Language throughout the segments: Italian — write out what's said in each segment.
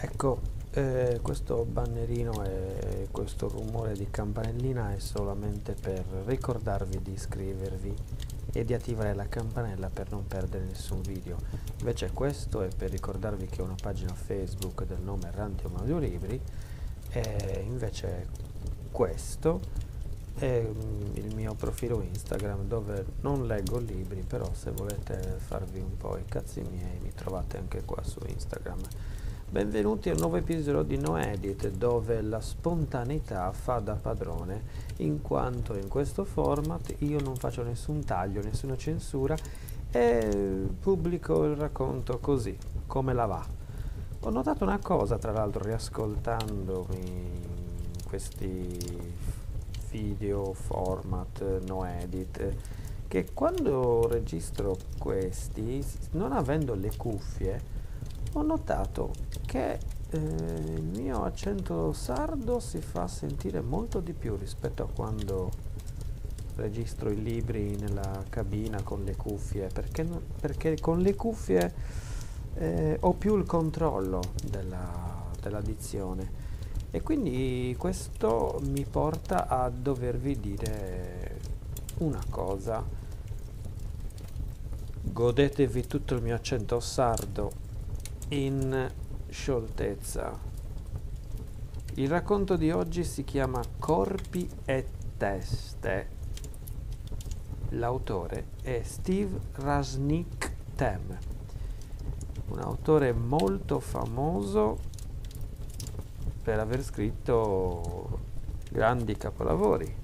Ecco, questo bannerino e questo rumore di campanellina è solamente per ricordarvi di iscrivervi e di attivare la campanella per non perdere nessun video. Invece questo è per ricordarvi che ho una pagina Facebook del nome Rantium Audiolibri, e invece questo è il mio profilo Instagram, dove non leggo libri, però se volete farvi un po' i cazzi miei mi trovate anche qua su Instagram. Benvenuti a un nuovo episodio di No Edit, dove la spontaneità fa da padrone, in quanto in questo format io non faccio nessun taglio, nessuna censura e pubblico il racconto così, come la va. Ho notato una cosa, tra l'altro, riascoltandomi questi video format No Edit, che quando registro questi, non avendo le cuffie, ho notato che il mio accento sardo si fa sentire molto di più rispetto a quando registro i libri nella cabina con le cuffie, perché con le cuffie ho più il controllo della dizione, e quindi questo mi porta a dovervi dire una cosa: godetevi tutto il mio accento sardo in scioltezza. Il racconto di oggi si chiama Corpi e teste. L'autore è Steve Raznick-Tem, un autore molto famoso per aver scritto grandi capolavori,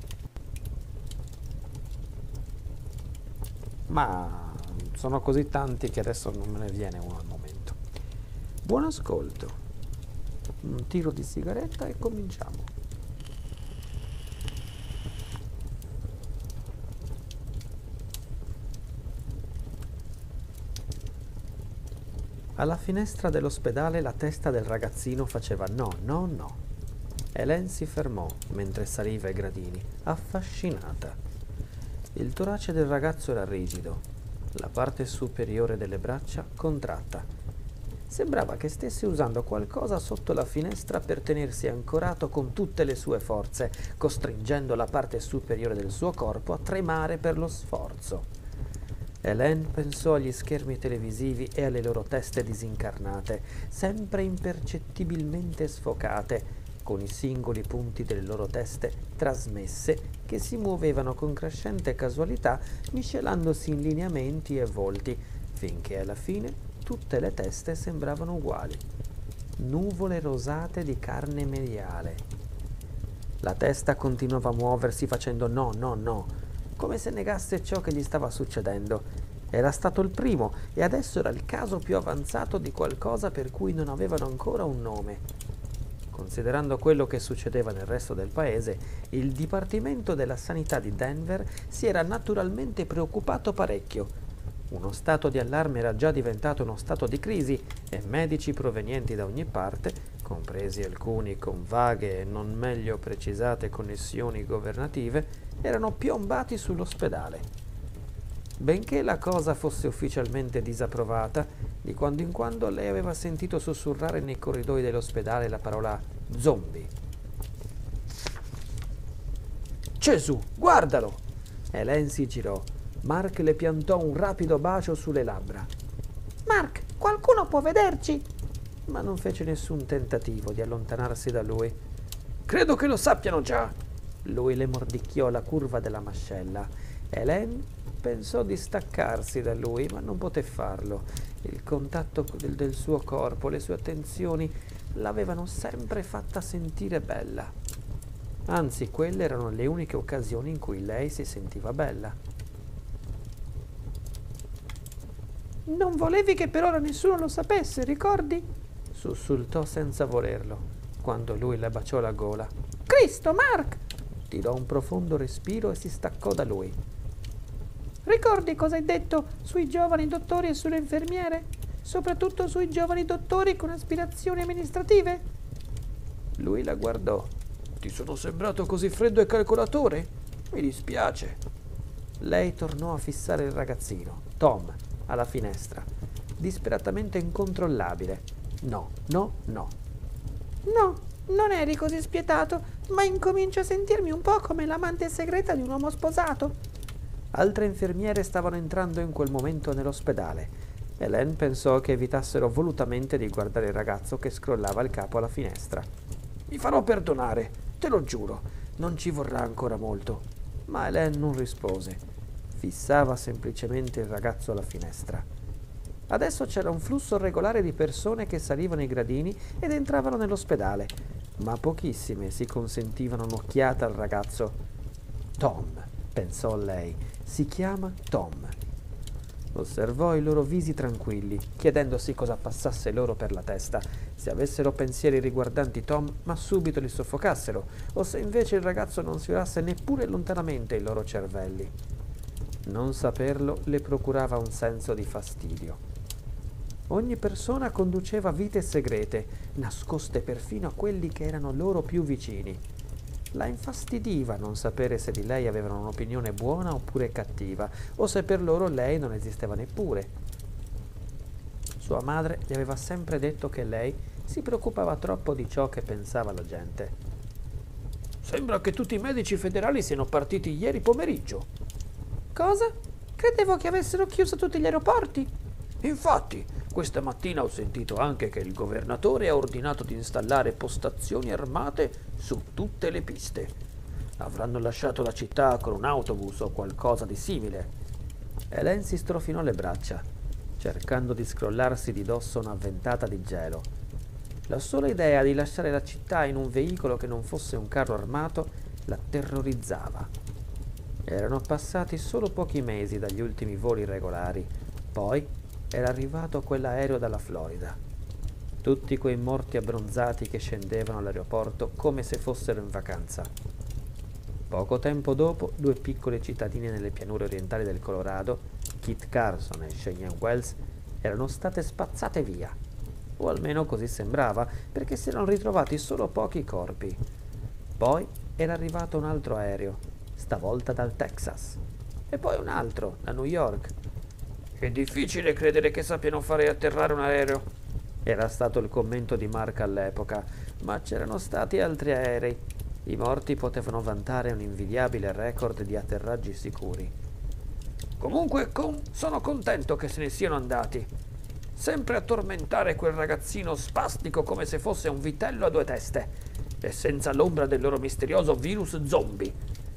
ma sono così tanti che adesso non me ne viene uno al momento. Buon ascolto, un tiro di sigaretta e cominciamo. Alla finestra dell'ospedale la testa del ragazzino faceva no, no, no. Hélène si fermò mentre saliva i gradini, affascinata. Il torace del ragazzo era rigido, la parte superiore delle braccia contratta. Sembrava che stesse usando qualcosa sotto la finestra per tenersi ancorato con tutte le sue forze, costringendo la parte superiore del suo corpo a tremare per lo sforzo. Hélène pensò agli schermi televisivi e alle loro teste disincarnate, sempre impercettibilmente sfocate, con i singoli punti delle loro teste trasmesse che si muovevano con crescente casualità, miscelandosi in lineamenti e volti, finché alla fine tutte le teste sembravano uguali, nuvole rosate di carne mediale. La testa continuava a muoversi facendo no, no, no, come se negasse ciò che gli stava succedendo. Era stato il primo e adesso era il caso più avanzato di qualcosa per cui non avevano ancora un nome. Considerando quello che succedeva nel resto del paese, il Dipartimento della Sanità di Denver si era naturalmente preoccupato parecchio. Uno stato di allarme era già diventato uno stato di crisi e medici provenienti da ogni parte, compresi alcuni con vaghe e non meglio precisate connessioni governative, erano piombati sull'ospedale. Benché la cosa fosse ufficialmente disapprovata, di quando in quando lei aveva sentito sussurrare nei corridoi dell'ospedale la parola zombie. Gesù, guardalo! Hélène si girò. Mark le piantò un rapido bacio sulle labbra. Mark, qualcuno può vederci? Ma non fece nessun tentativo di allontanarsi da lui. Credo che lo sappiano già. Lui le mordicchiò la curva della mascella. Hélène pensò di staccarsi da lui, ma non poté farlo. Il contatto del suo corpo, le sue attenzioni l'avevano sempre fatta sentire bella. Anzi, quelle erano le uniche occasioni in cui lei si sentiva bella. Non volevi che per ora nessuno lo sapesse, ricordi? Sussultò senza volerlo, quando lui le baciò la gola. Cristo, Mark! Tirò un profondo respiro e si staccò da lui. Ricordi cosa hai detto sui giovani dottori e sulle infermiere? Soprattutto sui giovani dottori con aspirazioni amministrative? Lui la guardò. Ti sono sembrato così freddo e calcolatore? Mi dispiace. Lei tornò a fissare il ragazzino, Tom, alla finestra, disperatamente incontrollabile. No, no, no. No, non eri così spietato, ma incomincio a sentirmi un po' come l'amante segreta di un uomo sposato. Altre infermiere stavano entrando in quel momento nell'ospedale. Hélène pensò che evitassero volutamente di guardare il ragazzo che scrollava il capo alla finestra. Mi farò perdonare, te lo giuro, non ci vorrà ancora molto. Ma Hélène non rispose. Fissava semplicemente il ragazzo alla finestra. Adesso c'era un flusso regolare di persone che salivano i gradini ed entravano nell'ospedale, ma pochissime si consentivano un'occhiata al ragazzo. Tom, pensò lei, si chiama Tom. Osservò i loro visi tranquilli, chiedendosi cosa passasse loro per la testa, se avessero pensieri riguardanti Tom ma subito li soffocassero, o se invece il ragazzo non sfiorasse neppure lontanamente i loro cervelli. Non saperlo le procurava un senso di fastidio. Ogni persona conduceva vite segrete, nascoste perfino a quelli che erano loro più vicini. La infastidiva non sapere se di lei avevano un'opinione buona oppure cattiva, o se per loro lei non esisteva neppure. Sua madre gli aveva sempre detto che lei si preoccupava troppo di ciò che pensava la gente. Sembra che tutti i medici federali siano partiti ieri pomeriggio. Cosa? Credevo che avessero chiuso tutti gli aeroporti. Infatti, questa mattina ho sentito anche che il governatore ha ordinato di installare postazioni armate su tutte le piste. Avranno lasciato la città con un autobus o qualcosa di simile. Hélène si strofinò le braccia, cercando di scrollarsi di dosso una ventata di gelo. La sola idea di lasciare la città in un veicolo che non fosse un carro armato la terrorizzava. Erano passati solo pochi mesi dagli ultimi voli regolari, poi era arrivato quell'aereo dalla Florida. Tutti quei morti abbronzati che scendevano all'aeroporto come se fossero in vacanza. Poco tempo dopo, due piccole cittadine nelle pianure orientali del Colorado, Kit Carson e Cheyenne Wells, erano state spazzate via. O almeno così sembrava, perché si erano ritrovati solo pochi corpi. Poi era arrivato un altro aereo, stavolta dal Texas. E poi un altro, da New York. È difficile credere che sappiano fare atterrare un aereo. Era stato il commento di Mark all'epoca, ma c'erano stati altri aerei. I morti potevano vantare un invidiabile record di atterraggi sicuri. Comunque sono contento che se ne siano andati. Sempre a tormentare quel ragazzino spastico come se fosse un vitello a due teste, e senza l'ombra del loro misterioso virus zombie.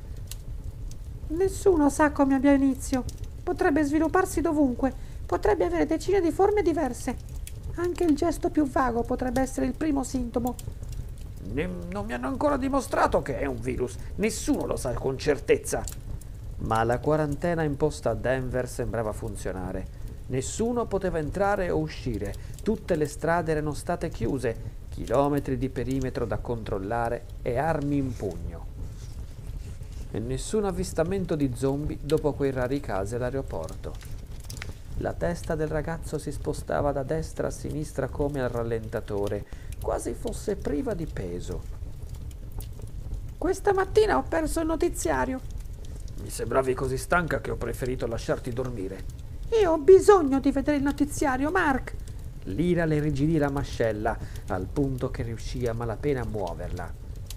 Nessuno sa come abbia inizio. Potrebbe svilupparsi dovunque, potrebbe avere decine di forme diverse. Anche il gesto più vago potrebbe essere il primo sintomo. Non mi hanno ancora dimostrato che è un virus, nessuno lo sa con certezza. Ma la quarantena imposta a Denver sembrava funzionare. Nessuno poteva entrare o uscire, tutte le strade erano state chiuse, chilometri di perimetro da controllare e armi in pugno. E nessun avvistamento di zombie dopo quei rari casi all'aeroporto. La testa del ragazzo si spostava da destra a sinistra come al rallentatore, quasi fosse priva di peso. Questa mattina ho perso il notiziario. Mi sembravi così stanca che ho preferito lasciarti dormire. Io ho bisogno di vedere il notiziario, Mark. L'ira le irrigidì la mascella, al punto che riuscì a malapena a muoverla.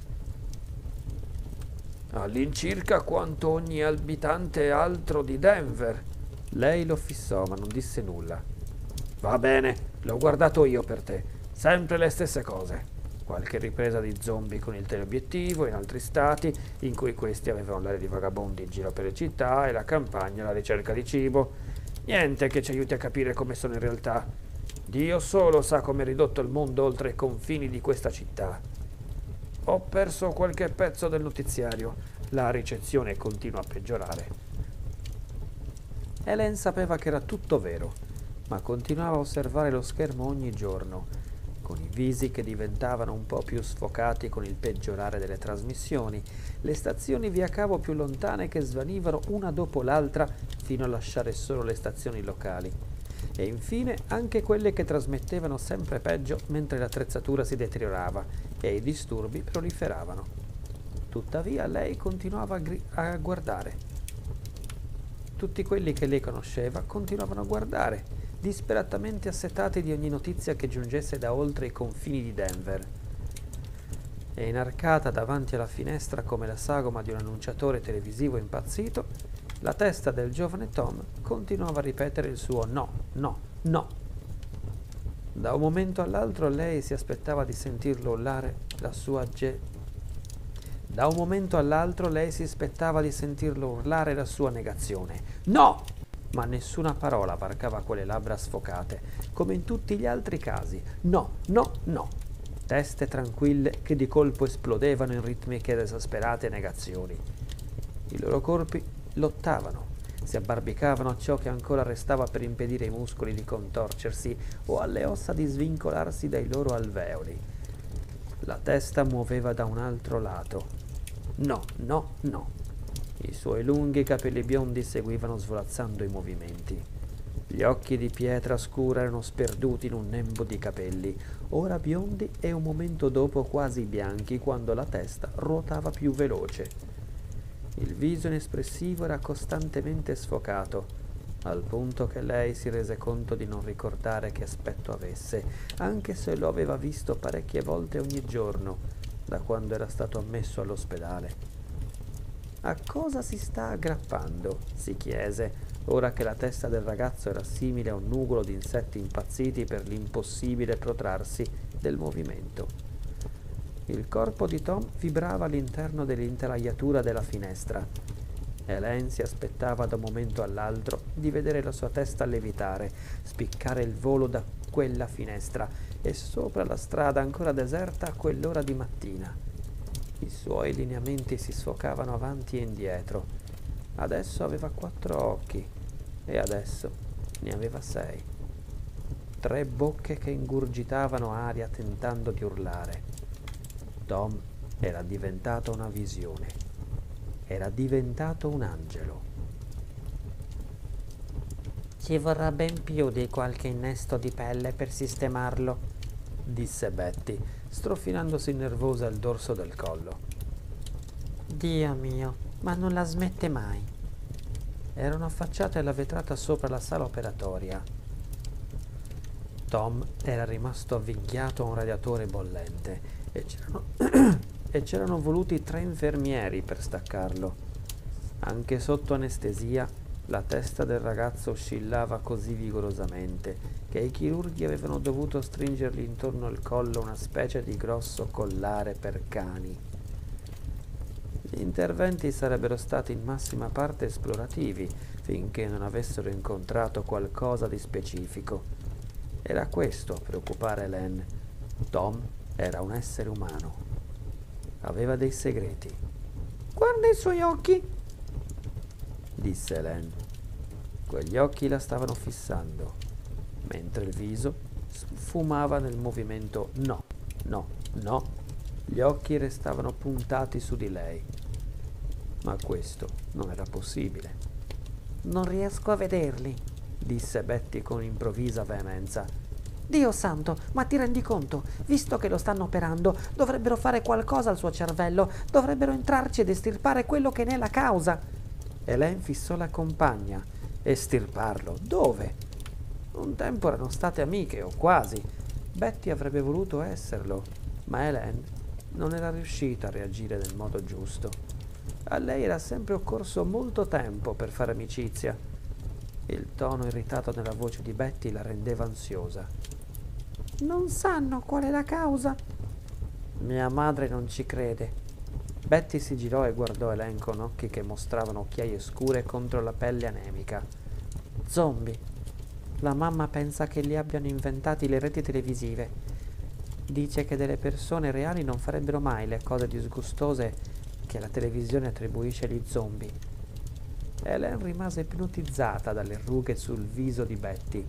All'incirca quanto ogni abitante altro di Denver. Lei lo fissò, ma non disse nulla. Va bene, l'ho guardato io per te. Sempre le stesse cose. Qualche ripresa di zombie con il teleobiettivo in altri stati, in cui questi avevano l'aria di vagabondi in giro per le città, e la campagna alla ricerca di cibo. Niente che ci aiuti a capire come sono in realtà. Dio solo sa come è ridotto il mondo oltre i confini di questa città. Ho perso qualche pezzo del notiziario. La ricezione continua a peggiorare. Hélène sapeva che era tutto vero, ma continuava a osservare lo schermo ogni giorno, con i visi che diventavano un po' più sfocati con il peggiorare delle trasmissioni, le stazioni via cavo più lontane che svanivano una dopo l'altra fino a lasciare solo le stazioni locali, e infine anche quelle che trasmettevano sempre peggio mentre l'attrezzatura si deteriorava e i disturbi proliferavano. Tuttavia lei continuava a guardare. Tutti quelli che lei conosceva continuavano a guardare, disperatamente assetati di ogni notizia che giungesse da oltre i confini di Denver. E inarcata davanti alla finestra come la sagoma di un annunciatore televisivo impazzito, la testa del giovane Tom continuava a ripetere il suo no, no, no. Da un momento all'altro lei si aspettava di sentirlo urlare la sua Da un momento all'altro lei si aspettava di sentirlo urlare la sua negazione. No! Ma nessuna parola varcava quelle labbra sfocate, come in tutti gli altri casi. No, no, no. Teste tranquille che di colpo esplodevano in ritmiche ed esasperate negazioni. I loro corpi lottavano, si abbarbicavano a ciò che ancora restava per impedire ai muscoli di contorcersi o alle ossa di svincolarsi dai loro alveoli. La testa muoveva da un altro lato. No, no, no. I suoi lunghi capelli biondi seguivano svolazzando i movimenti. Gli occhi di pietra scura erano sperduti in un nembo di capelli, ora biondi e un momento dopo quasi bianchi quando la testa ruotava più veloce. Il viso inespressivo era costantemente sfocato, al punto che lei si rese conto di non ricordare che aspetto avesse, anche se lo aveva visto parecchie volte ogni giorno, da quando era stato ammesso all'ospedale. A cosa si sta aggrappando? Si chiese, ora che la testa del ragazzo era simile a un nugolo di insetti impazziti per l'impossibile protrarsi del movimento. Il corpo di Tom vibrava all'interno dell'intelaiatura della finestra. Hélène si aspettava da un momento all'altro di vedere la sua testa levitare, spiccare il volo da quella finestra e sopra la strada ancora deserta a quell'ora di mattina. I suoi lineamenti si sfocavano avanti e indietro. Adesso aveva 4 occhi e adesso ne aveva 6. 3 bocche che ingurgitavano aria tentando di urlare. Tom era diventato una visione. Era diventato un angelo. Ci vorrà ben più di qualche innesto di pelle per sistemarlo, disse Betty, strofinandosi nervosa il dorso del collo. Dio mio, ma non la smette mai. Erano affacciate alla vetrata sopra la sala operatoria. Tom era rimasto avvinghiato a un radiatore bollente e c'erano voluti 3 infermieri per staccarlo. Anche sotto anestesia la testa del ragazzo oscillava così vigorosamente che i chirurghi avevano dovuto stringergli intorno al collo una specie di grosso collare per cani. Gli interventi sarebbero stati in massima parte esplorativi finché non avessero incontrato qualcosa di specifico. Era questo a preoccupare Hélène. Tom era un essere umano. Aveva dei segreti. Guarda i suoi occhi, disse Hélène. Quegli occhi la stavano fissando, mentre il viso sfumava nel movimento no, no, no. Gli occhi restavano puntati su di lei. Ma questo non era possibile. non riesco a vederli, disse Betty con improvvisa veemenza. Dio santo, ma ti rendi conto? Visto che lo stanno operando, dovrebbero fare qualcosa al suo cervello, dovrebbero entrarci ed estirpare quello che ne è la causa. Hélène fissò la compagna. Estirparlo? Dove? Un tempo erano state amiche, o quasi. Betty avrebbe voluto esserlo, ma Hélène non era riuscita a reagire nel modo giusto. A lei era sempre occorso molto tempo per fare amicizia. Il tono irritato nella voce di Betty la rendeva ansiosa. Non sanno qual è la causa. Mia madre non ci crede. Betty si girò e guardò Hélène con occhi che mostravano occhiaie scure contro la pelle anemica. Zombie. La mamma pensa che li abbiano inventati le reti televisive. Dice che delle persone reali non farebbero mai le cose disgustose che la televisione attribuisce agli zombie. Hélène rimase ipnotizzata dalle rughe sul viso di Betty.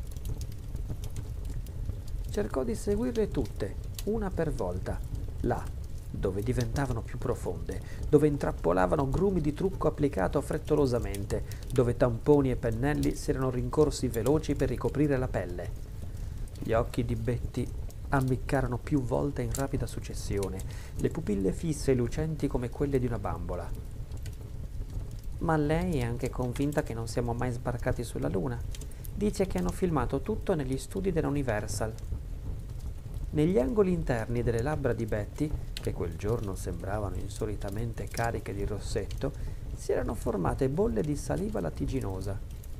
Cercò di seguirle tutte, una per volta, là, dove diventavano più profonde, dove intrappolavano grumi di trucco applicato frettolosamente, dove tamponi e pennelli si erano rincorsi veloci per ricoprire la pelle. Gli occhi di Betty ammiccarono più volte in rapida successione, le pupille fisse e lucenti come quelle di una bambola. Ma lei è anche convinta che non siamo mai sbarcati sulla Luna. Dice che hanno filmato tutto negli studi della Universal. Negli angoli interni delle labbra di Betty, che quel giorno sembravano insolitamente cariche di rossetto, si erano formate bolle di saliva lattiginosa.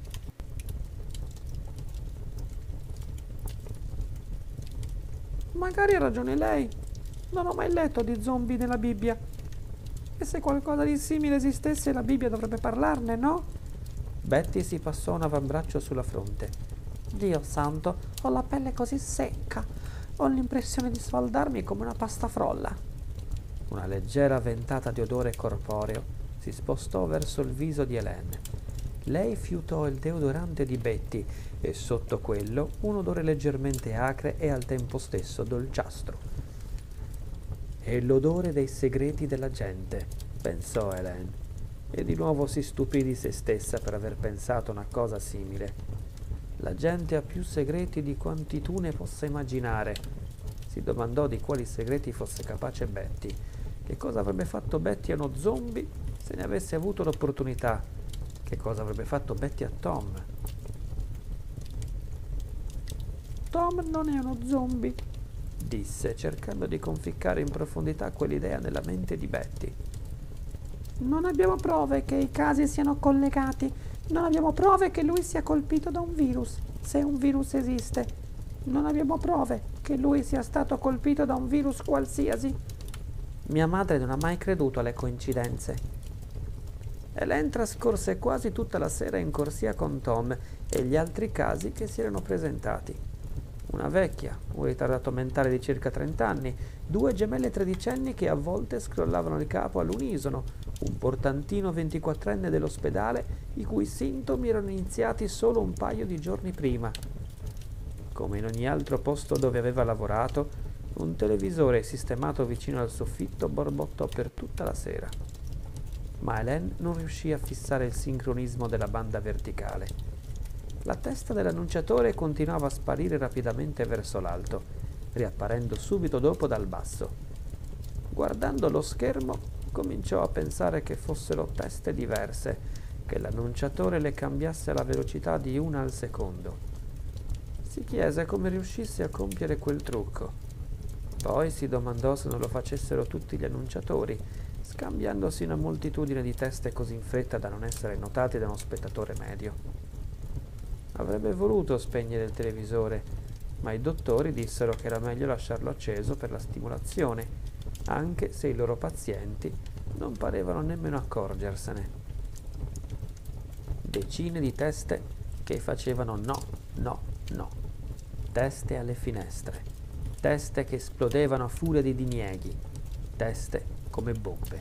Magari ha ragione lei. Non ho mai letto di zombie nella Bibbia. E se qualcosa di simile esistesse, la Bibbia dovrebbe parlarne, no? Betty si passò un avambraccio sulla fronte. Dio santo, ho la pelle così secca. Ho l'impressione di sfaldarmi come una pasta frolla. Una leggera ventata di odore corporeo si spostò verso il viso di Helene. Lei fiutò il deodorante di Betty e sotto quello un odore leggermente acre e al tempo stesso dolciastro. È l'odore dei segreti della gente, pensò Helene, e di nuovo si stupì di se stessa per aver pensato una cosa simile. La gente ha più segreti di quanti tu ne possa immaginare. Si domandò di quali segreti fosse capace Betty. Che cosa avrebbe fatto Betty a uno zombie se ne avesse avuto l'opportunità? Che cosa avrebbe fatto Betty a Tom? Tom non è uno zombie, disse, cercando di conficcare in profondità quell'idea nella mente di Betty. Non abbiamo prove che i casi siano collegati. Non abbiamo prove che lui sia colpito da un virus, se un virus esiste. Non abbiamo prove che lui sia stato colpito da un virus qualsiasi. Mia madre non ha mai creduto alle coincidenze. Helene trascorse quasi tutta la sera in corsia con Tom e gli altri casi che si erano presentati. Una vecchia, un ritardato mentale di circa 30 anni, 2 gemelle tredicenni che a volte scrollavano il capo all'unisono, un portantino 24enne dell'ospedale i cui sintomi erano iniziati solo un paio di giorni prima. Come in ogni altro posto dove aveva lavorato, un televisore sistemato vicino al soffitto borbottò per tutta la sera. Ma Helene non riuscì a fissare il sincronismo della banda verticale. La testa dell'annunciatore continuava a sparire rapidamente verso l'alto, riapparendo subito dopo dal basso. Guardando lo schermo, cominciò a pensare che fossero teste diverse, che l'annunciatore le cambiasse alla velocità di una al secondo. Si chiese come riuscisse a compiere quel trucco. Poi si domandò se non lo facessero tutti gli annunciatori, scambiandosi una moltitudine di teste così in fretta da non essere notati da uno spettatore medio. Avrebbe voluto spegnere il televisore, ma i dottori dissero che era meglio lasciarlo acceso per la stimolazione, anche se i loro pazienti non parevano nemmeno accorgersene. Decine di teste che facevano no, no, no. Teste alle finestre, teste che esplodevano a furia di dinieghi, teste come bombe.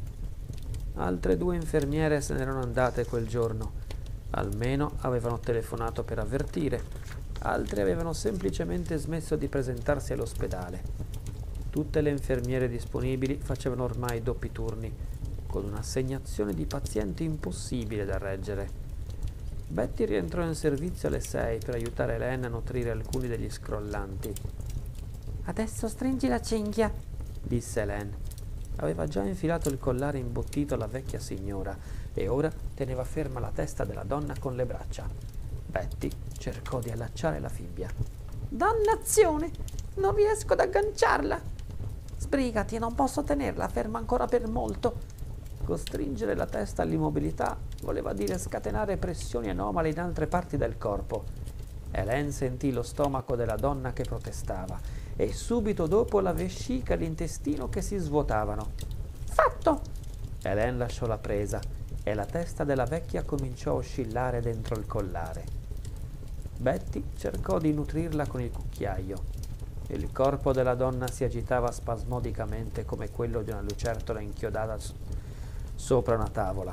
Altre 2 infermiere se n'erano andate quel giorno. Almeno avevano telefonato per avvertire, altre avevano semplicemente smesso di presentarsi all'ospedale. Tutte le infermiere disponibili facevano ormai doppi turni, con un'assegnazione di pazienti impossibile da reggere. Betty rientrò in servizio alle 6 per aiutare Helene a nutrire alcuni degli scrollanti. Adesso stringi la cinghia, disse Helene. Aveva già infilato il collare imbottito alla vecchia signora e ora teneva ferma la testa della donna con le braccia. Betty cercò di allacciare la fibbia. Dannazione! Non riesco ad agganciarla! Sbrigati, non posso tenerla ferma ancora per molto. Costringere la testa all'immobilità voleva dire scatenare pressioni anomale in altre parti del corpo. Helene sentì lo stomaco della donna che protestava e subito dopo la vescica e l'intestino che si svuotavano. Fatto! Helene lasciò la presa e la testa della vecchia cominciò a oscillare dentro il collare. Betty cercò di nutrirla con il cucchiaio. Il corpo della donna si agitava spasmodicamente come quello di una lucertola inchiodata sopra una tavola.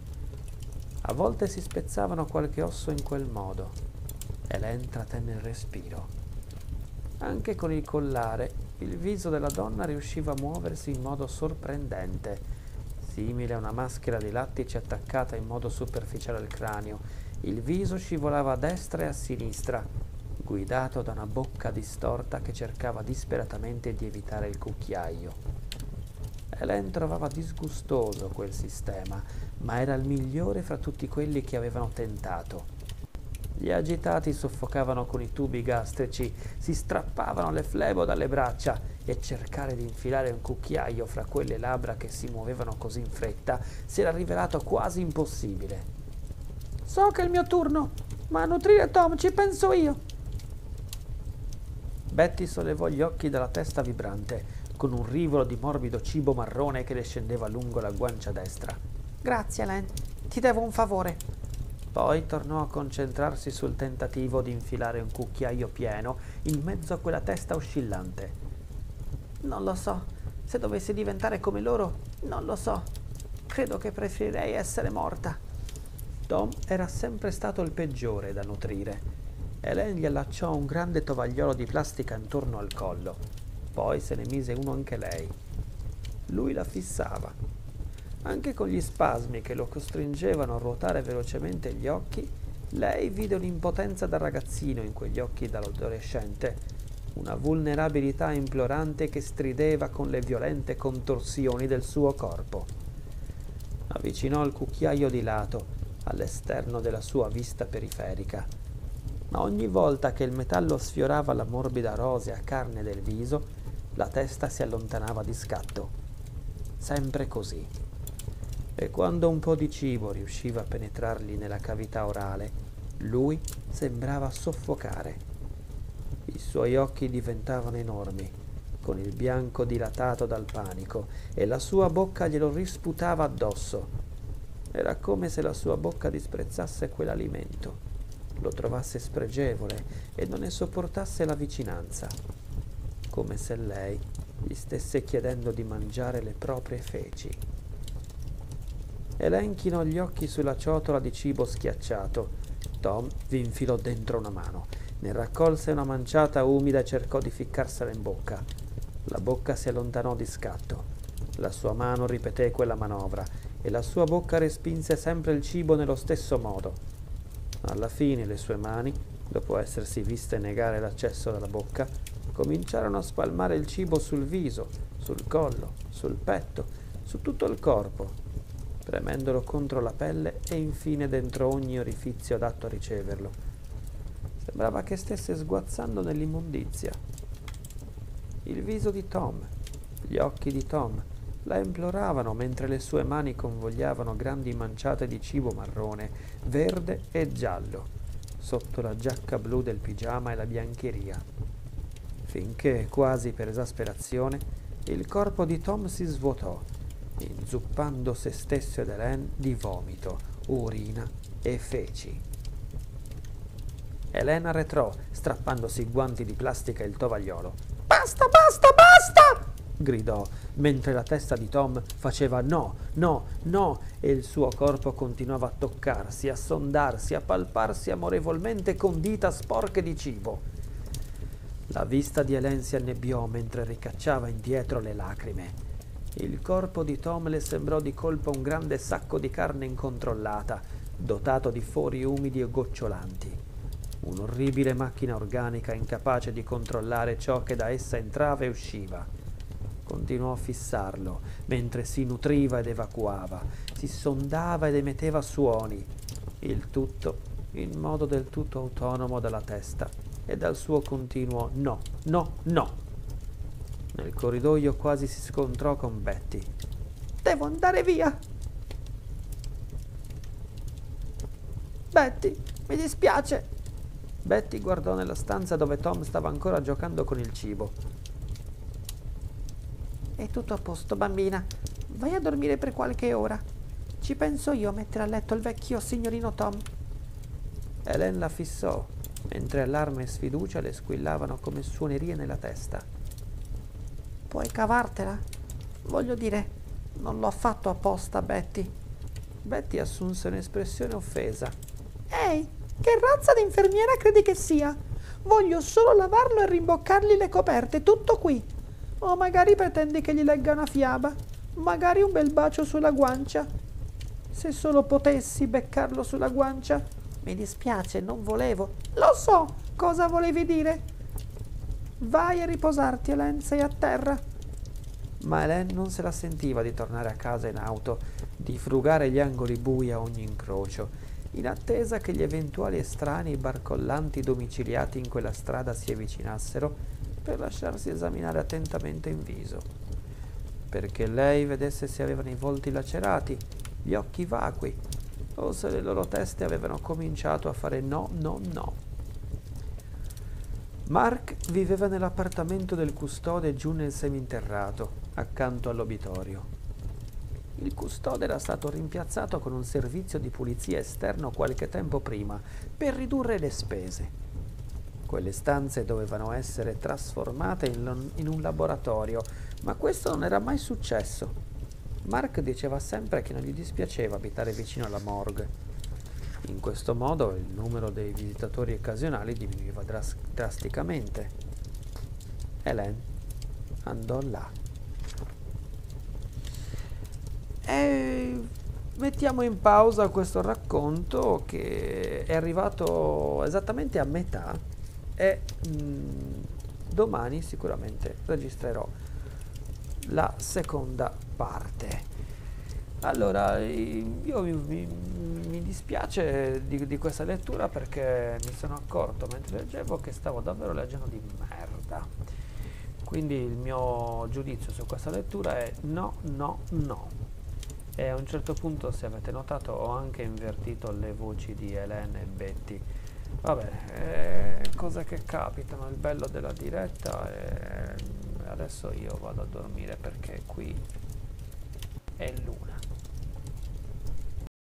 A volte si spezzavano qualche osso in quel modo. Helene trattenne il respiro. Anche con il collare, il viso della donna riusciva a muoversi in modo sorprendente, simile a una maschera di lattice attaccata in modo superficiale al cranio. Il viso scivolava a destra e a sinistra, guidato da una bocca distorta che cercava disperatamente di evitare il cucchiaio. Helene trovava disgustoso quel sistema, ma era il migliore fra tutti quelli che avevano tentato. Gli agitati soffocavano con i tubi gastrici, si strappavano le flebo dalle braccia e cercare di infilare un cucchiaio fra quelle labbra che si muovevano così in fretta si era rivelato quasi impossibile. So che è il mio turno, ma a nutrire Tom ci penso io. Betty sollevò gli occhi dalla testa vibrante, con un rivolo di morbido cibo marrone che le scendeva lungo la guancia destra. Grazie, Elaine, ti devo un favore. Poi tornò a concentrarsi sul tentativo di infilare un cucchiaio pieno in mezzo a quella testa oscillante. Non lo so, se dovessi diventare come loro, non lo so. Credo che preferirei essere morta. Tom era sempre stato il peggiore da nutrire. Elaine gli allacciò un grande tovagliolo di plastica intorno al collo. Poi se ne mise uno anche lei. Lui la fissava. Anche con gli spasmi che lo costringevano a ruotare velocemente gli occhi, lei vide un'impotenza da ragazzino in quegli occhi dall'adolescente, una vulnerabilità implorante che strideva con le violente contorsioni del suo corpo. Avvicinò il cucchiaio di lato, all'esterno della sua vista periferica, ma ogni volta che il metallo sfiorava la morbida rosea carne del viso, la testa si allontanava di scatto. Sempre così. E quando un po' di cibo riusciva a penetrargli nella cavità orale, lui sembrava soffocare. I suoi occhi diventavano enormi, con il bianco dilatato dal panico, e la sua bocca glielo risputava addosso. Era come se la sua bocca disprezzasse quell'alimento, lo trovasse spregevole e non ne sopportasse la vicinanza, come se lei gli stesse chiedendo di mangiare le proprie feci. Elaine chinò gli occhi sulla ciotola di cibo schiacciato. Tom vi infilò dentro una mano, ne raccolse una manciata umida e cercò di ficcarsela in bocca. La bocca si allontanò di scatto. La sua mano ripeté quella manovra e la sua bocca respinse sempre il cibo nello stesso modo. Alla fine le sue mani, dopo essersi viste negare l'accesso alla bocca, cominciarono a spalmare il cibo sul viso, sul collo, sul petto, su tutto il corpo, premendolo contro la pelle e infine dentro ogni orifizio adatto a riceverlo. Sembrava che stesse sguazzando nell'immondizia. Il viso di Tom, gli occhi di Tom la imploravano mentre le sue mani convogliavano grandi manciate di cibo marrone, verde e giallo, sotto la giacca blu del pigiama e la biancheria. Finché, quasi per esasperazione, il corpo di Tom si svuotò, inzuppando se stesso ed Elaine di vomito, urina e feci. Elaine arretrò, strappandosi i guanti di plastica e il tovagliolo. Basta, basta, basta! Gridò, mentre la testa di Tom faceva no, no, no, e il suo corpo continuava a toccarsi, a sondarsi, a palparsi amorevolmente con dita sporche di cibo. La vista di Elaine si annebbiò mentre ricacciava indietro le lacrime. Il corpo di Tom le sembrò di colpo un grande sacco di carne incontrollata, dotato di fori umidi e gocciolanti. Un'orribile macchina organica incapace di controllare ciò che da essa entrava e usciva. Continuò a fissarlo, mentre si nutriva ed evacuava, si sondava ed emetteva suoni, il tutto in modo del tutto autonomo dalla testa e dal suo continuo no, no, no. Nel corridoio quasi si scontrò con Betty. Devo andare via. Betty, mi dispiace. Betty guardò nella stanza dove Tom stava ancora giocando con il cibo. È tutto a posto, bambina. Vai a dormire per qualche ora. Ci penso io a mettere a letto il vecchio signorino Tom. Elaine la fissò, mentre allarme e sfiducia le squillavano come suonerie nella testa. Puoi cavartela? Voglio dire, non l'ho fatto apposta, Betty. Betty assunse un'espressione offesa. Ehi, che razza di infermiera credi che sia? Voglio solo lavarlo e rimboccargli le coperte, tutto qui. O magari pretendi che gli legga una fiaba, magari un bel bacio sulla guancia. Se solo potessi beccarlo sulla guancia. Mi dispiace, non volevo. Lo so, cosa volevi dire? Vai a riposarti, Elaine, sei a terra. Ma Elaine non se la sentiva di tornare a casa in auto, di frugare gli angoli bui a ogni incrocio. in attesa che gli eventuali estranei barcollanti domiciliati in quella strada si avvicinassero per lasciarsi esaminare attentamente in viso, perché lei vedesse se avevano i volti lacerati, gli occhi vacui, o se le loro teste avevano cominciato a fare no, no, no. Mark viveva nell'appartamento del custode giù nel seminterrato, accanto all'obitorio. Il custode era stato rimpiazzato con un servizio di pulizia esterno qualche tempo prima, per ridurre le spese. Quelle stanze dovevano essere trasformate in un laboratorio, ma questo non era mai successo. Mark diceva sempre che non gli dispiaceva abitare vicino alla morgue. In questo modo il numero dei visitatori occasionali diminuiva drasticamente. Helen andò là. E mettiamo in pausa questo racconto che è arrivato esattamente a metà e domani sicuramente registrerò la seconda parte. Allora, io mi dispiace di questa lettura perché mi sono accorto mentre leggevo che stavo davvero leggendo di merda. Quindi il mio giudizio su questa lettura è no, no, no. E a un certo punto, se avete notato, ho anche invertito le voci di Helen e Betty. Vabbè, cose che capitano, il bello della diretta. E adesso io vado a dormire perché qui è l'una.